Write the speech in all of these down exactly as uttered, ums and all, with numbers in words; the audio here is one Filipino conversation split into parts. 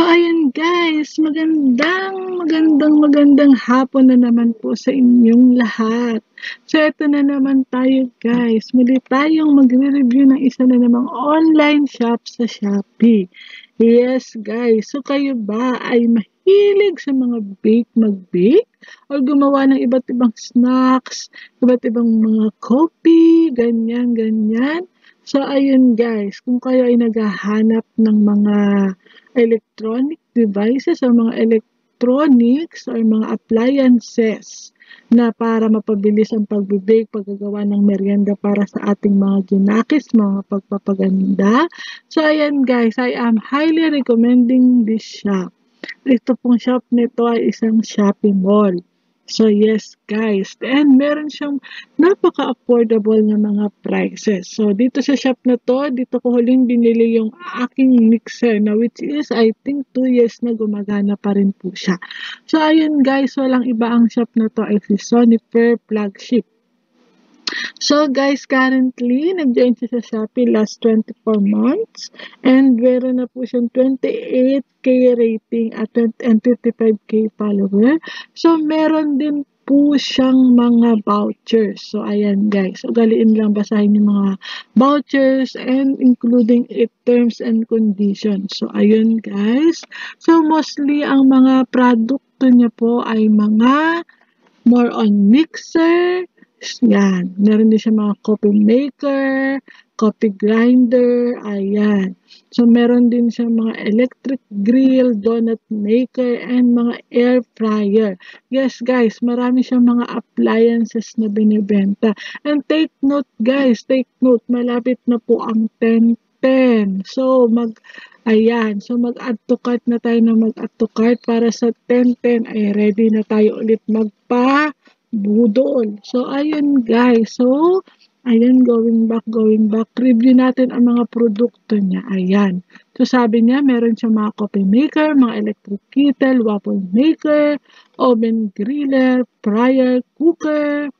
ayan guys, magandang, magandang, magandang hapon na naman po sa inyong lahat. So, eto na naman tayo guys. Muli tayong magre-review ng isa na namang online shop sa Shopee. Yes guys, so kayo ba ay mahilig sa mga bake, mag-bake? O gumawa ng iba't ibang snacks, iba't ibang mga coffee, ganyan, ganyan? So, ayun guys, kung kayo ay naghahanap ng mga electronic devices o mga electronics or mga appliances na para mapabilis ang pagbibake, paggagawa ng merienda para sa ating mga junakis, mga pagpapaganda. So, ayan guys, I am highly recommending this shop. Ito pong shop nito ay isang shopping mall. So, yes guys. And meron siyang napaka-affordable na mga prices. So, dito sa shop na to, dito ko huling binili yung aking mixer na which is, I think, two years na gumagana pa rin po siya. So, ayun guys, walang iba ang shop na to ay si Sonifer Flagship. So guys, currently, nag-join siya sa Shopee last twenty-four months and meron na po siyang twenty-eight K rating at twenty-five K follower. So meron din po siyang mga vouchers. So ayan guys, ugaliin lang basahin yung mga vouchers and including it terms and conditions. So ayun guys. So mostly ang mga produkto niya po ay mga more on mixer. Yan. Meron din siya mga coffee maker, coffee grinder, ayan. So, meron din siya mga electric grill, donut maker, and mga air fryer. Yes, guys, marami siyang mga appliances na binibenta. And take note, guys, take note, malapit na po ang ten ten. So, mag, ayan, so mag-add to cart na tayo na mag-add to cart para sa ten ten ay ready na tayo ulit magpa budol. So, ayun guys. So, ayan, going back, going back. Review natin ang mga produkto niya. Ayan. So, sabi niya, meron siya mga coffee maker, mga electric kettle, waffle maker, oven griller, fryer, cooker,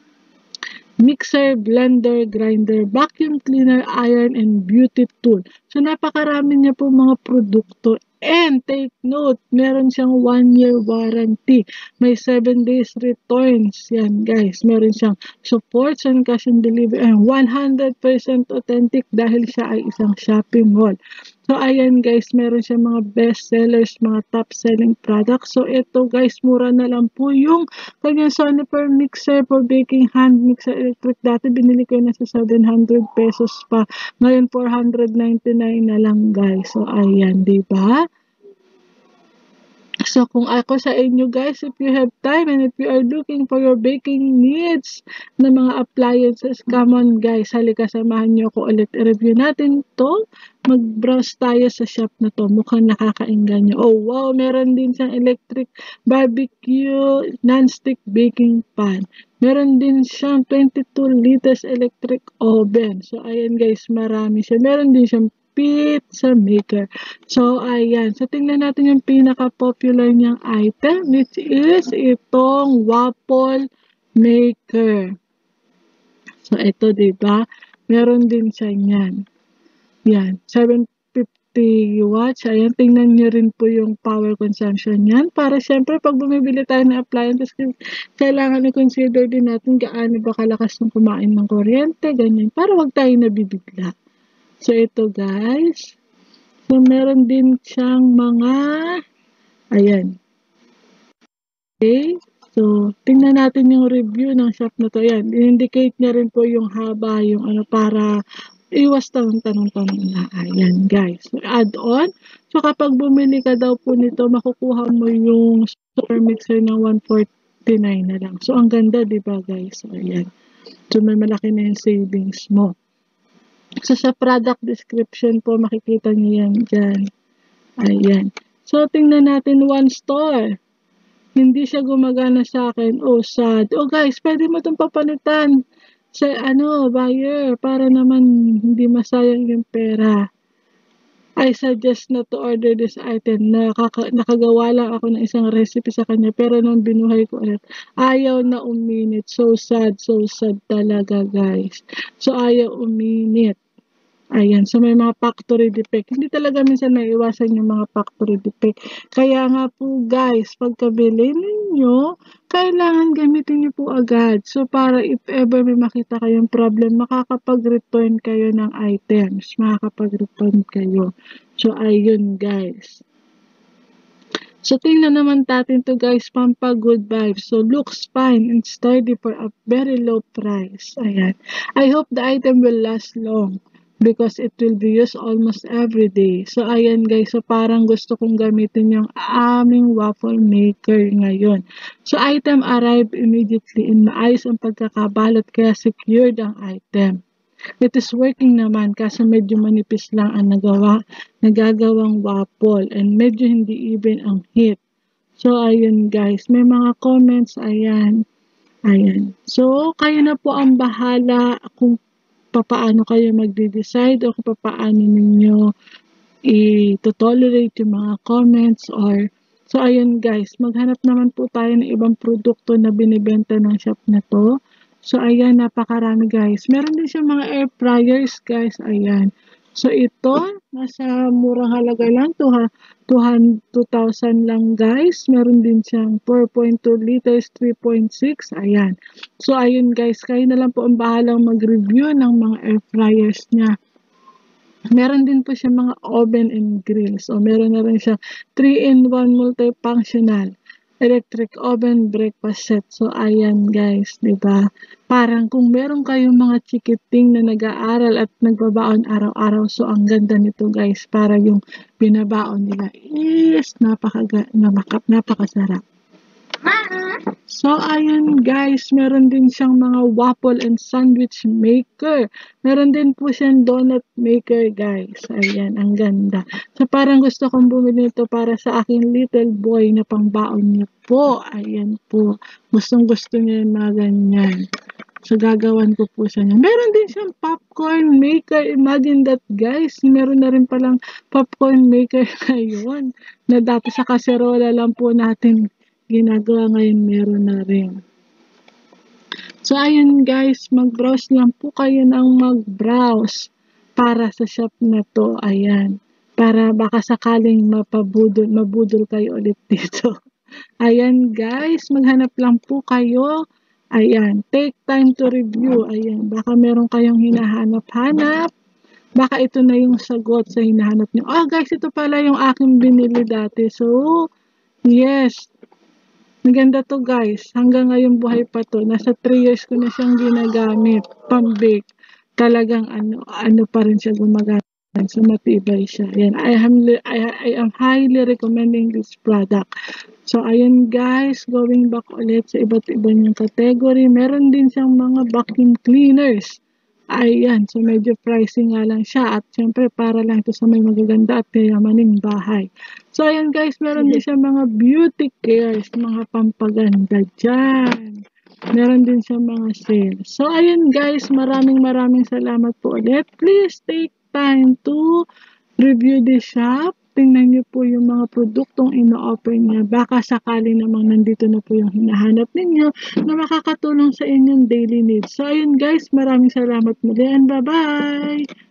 mixer, blender, grinder, vacuum cleaner, iron, and beauty tool. So, napakarami niya po mga produkto. And take note, meron siyang one year warranty. May seven days returns. Yan guys, meron siyang support and cash and delivery. And one hundred percent authentic dahil siya ay isang shopping mall. So, ayan guys, meron siyang mga best sellers, mga top selling products. So, ito guys, mura na lang po yung kanyang Sonifer mixer for baking hand mixer electric. Dati binili ko na sa seven hundred pesos pa. Ngayon, four hundred ninety-nine na lang guys. So, ayan, diba? So, kung ako sa inyo guys, if you have time and if you are looking for your baking needs na mga appliances, come on guys, halika samahan nyo ako ulit. I-review natin to. Mag-browse tayo sa shop na to. Mukhang nakakainggan nyo. Oh wow, meron din siyang electric barbecue non-stick baking pan. Meron din siyang twenty-two liters electric oven. So, ayan guys, marami siya. Meron din siyang pizza maker. So, ayan. So, tingnan natin yung pinaka-popular niyang item, which is itong waffle maker. So, ito, diba? Meron din siya yan. Yan. seven fifty watts. Ayan, tingnan niyo rin po yung power consumption yan. Para syempre, pag bumibili tayo ng appliances, kailangan i-consider din natin gaano ba kalakas ng kumain ng kuryente, ganyan. Para wag tayo nabibigla. So, ito guys. So, meron din siyang mga, ayan. Okay. So, tingnan natin yung review ng shop na to. Ayan. I-indicate niya rin po yung haba, yung ano, para iwas tanong-tanong-tanong na. Ayan guys. So, add on. So, kapag bumili ka daw po nito, makukuha mo yung super mixer ng one forty-nine na lang. So, ang ganda, diba guys? So, ayan. So, may malaki na yung savings mo. So, sa product description po, makikita niyo yan dyan. Ayan. So, tingnan natin one store. Hindi siya gumagana sa akin. Oh, sad. Oh, guys, pwede mo itong papalitan sa, ano, buyer, para naman hindi masayang yung pera. I suggest na to order this item. Nakaka nakagawa lang ako ng isang recipe sa kanya, pero nung binuhay ko ulit, ayaw na uminit. So sad, so sad talaga, guys. So, ayaw uminit. Ayan, so may mga factory defect. Hindi talaga minsan maiiwasan yung mga factory defect. Kaya nga po guys, pagkabili ninyo, kailangan gamitin niyo po agad. So para if ever may makita kayong problem, makakapag-return kayo ng items. Makakapag-return kayo. So ayun guys. So tingnan naman natin to guys, Pampa Good Vibes. So looks fine and sturdy for a very low price. Ayan. I hope the item will last long because it will be used almost every day. So ayan guys, so parang gusto kong gamitin yung aming waffle maker ngayon. So item arrived immediately in maayos ang pagkakabalot kaya secured ang item. It is working naman kaso medyo manipis lang ang nagawa, nagagawang waffle and medyo hindi even ang heat. So, ayun guys, may mga comments, ayan, ayan. So, kayo na po ang bahala kung papaano kayo magde-decide o kung papaano ninyo i-tolerate yung mga comments or so ayun guys, maghanap naman po tayo ng ibang produkto na binibenta ng shop na to. So, ayan, napakarami guys. Meron din siyang mga air fryers guys. Ayan. So, ito, nasa murang halaga lang. two thousand lang guys. Meron din siyang four point two liters, three point six. Ayan. So, ayun guys. Kayo na lang po ang bahalang mag-review ng mga air fryers niya. Meron din po siya mga oven and grill. So, meron na rin siya three in one multifunctional electric oven breakfast set. So, ayan guys, di ba? Parang kung meron kayong mga chikiting na nag-aaral at nagbabaon araw-araw, so ang ganda nito guys, para yung binabaon nila is napaka, napaka, napakasarap. So, ayun guys, meron din siyang mga waffle and sandwich maker. Meron din po siyang donut maker guys. Ayan, ang ganda. So, parang gusto kong bumili ito para sa aking little boy na pangbaon niya po. Ayan po. Gustong gusto niya yung mga ganyan. So, gagawan ko po siya niya. Meron din siyang popcorn maker. Imagine that guys. Meron na rin palang popcorn maker ngayon. Na dati sa kaserola lang po natin ginagawa ngayon, meron na rin. So, ayun guys, mag-browse lang po kayo ng mag-browse para sa shop na to. Ayan. Para baka sakaling mapabudol, mabudol kayo ulit dito. Ayan guys, maghanap lang po kayo. Ayan, take time to review. Ayan, baka meron kayong hinahanap-hanap. Baka ito na yung sagot sa hinahanap nyo. Oh guys, ito pala yung aking binili dati. So, yes. Maganda to guys. Hanggang ngayon buhay pa to. Nasa three years ko na siyang ginagamit. Pang-bake. Talagang ano, ano pa rin siya gumagamit. So, matibay siya. Ayan. I am, I, I am highly recommending this product. So, ayan guys. Going back ulit sa iba't iba niyang category. Meron din siyang mga vacuum cleaners. Ayan. So, medyo pricey nga lang siya. At syempre, para lang ito sa may magaganda at kayamaning bahay. So, ayan guys, meron din siya mga beauty cares, mga pampaganda dyan. Meron din siya mga sale. So, ayan guys, maraming maraming salamat po ulit. Please take time to review the shop. Tingnan niyo po yung mga produktong ino-offer niya. Baka sakali namang nandito na po yung hinahanap ninyo na makakatulong sa inyong daily needs. So, ayun guys, maraming salamat muli and bye-bye!